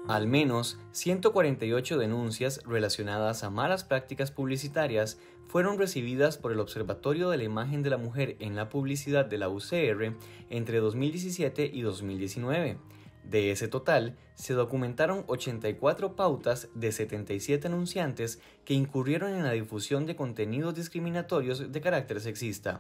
Al menos 148 denuncias relacionadas a malas prácticas publicitarias fueron recibidas por el Observatorio de la Imagen de la Mujer en la Publicidad de la UCR entre 2017 y 2019. De ese total, se documentaron 84 pautas de 77 anunciantes que incurrieron en la difusión de contenidos discriminatorios de carácter sexista.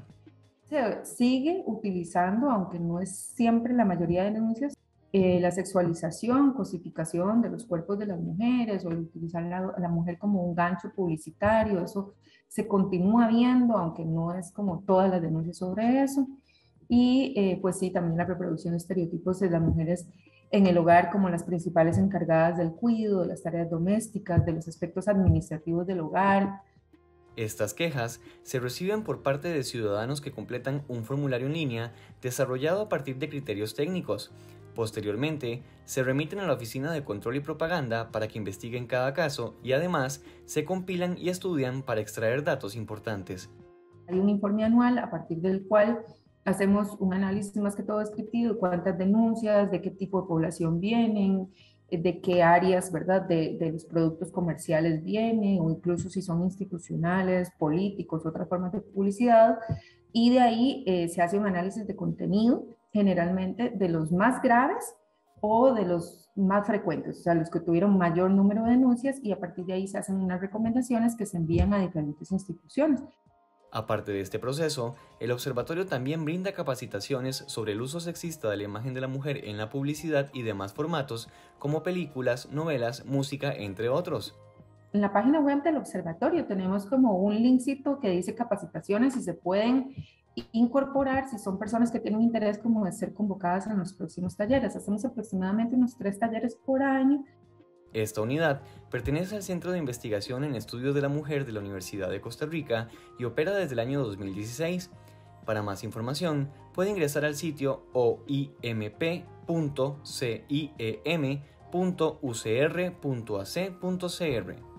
Se sigue utilizando, aunque no es siempre la mayoría de denuncias, la sexualización, cosificación de los cuerpos de las mujeres o el utilizar a la mujer como un gancho publicitario. Eso se continúa viendo, aunque no es como todas las denuncias sobre eso. Y pues sí, también la reproducción de estereotipos de las mujeres en el hogar como las principales encargadas del cuidado, de las tareas domésticas, de los aspectos administrativos del hogar. Estas quejas se reciben por parte de ciudadanos que completan un formulario en línea desarrollado a partir de criterios técnicos. Posteriormente, se remiten a la Oficina de Control y Propaganda para que investiguen cada caso y además se compilan y estudian para extraer datos importantes. Hay un informe anual a partir del cual hacemos un análisis más que todo descriptivo de cuántas denuncias, de qué tipo de población vienen, de qué áreas, ¿verdad?, de los productos comerciales vienen, o incluso si son institucionales, políticos, otras formas de publicidad, y de ahí se hace un análisis de contenido, generalmente de los más graves o de los más frecuentes, o sea, los que tuvieron mayor número de denuncias, y a partir de ahí se hacen unas recomendaciones que se envían a diferentes instituciones. Aparte de este proceso, el observatorio también brinda capacitaciones sobre el uso sexista de la imagen de la mujer en la publicidad y demás formatos como películas, novelas, música, entre otros. En la página web del observatorio tenemos como un linkcito que dice capacitaciones y se pueden incorporar si son personas que tienen interés como de ser convocadas en los próximos talleres. Hacemos aproximadamente unos 3 talleres por año. Esta unidad pertenece al Centro de Investigación en Estudios de la Mujer de la Universidad de Costa Rica y opera desde el año 2016. Para más información, puede ingresar al sitio oimp.ciem.ucr.ac.cr.